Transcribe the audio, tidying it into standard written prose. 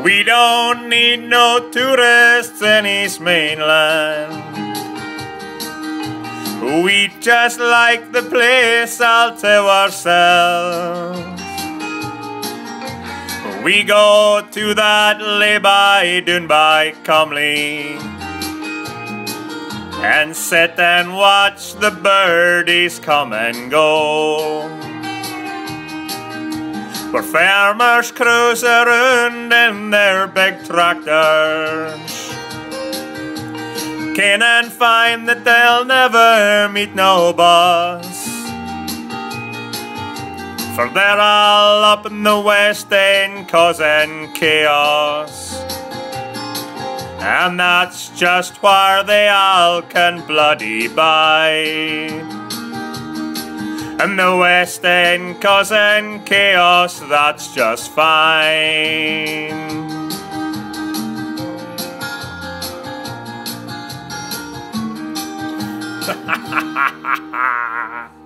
We don't need no tourists in East Mainland. We just like the place all to ourselves. We go to that lay-by down by Comley and sit and watch the birdies come and go. Where farmers cruise around in their big tractors, can and find that they'll never meet no bus, for they're all up in the West End causing chaos, and that's just where they all can bloody bide. And the West End causing chaos, that's just fine. Ha ha ha ha ha!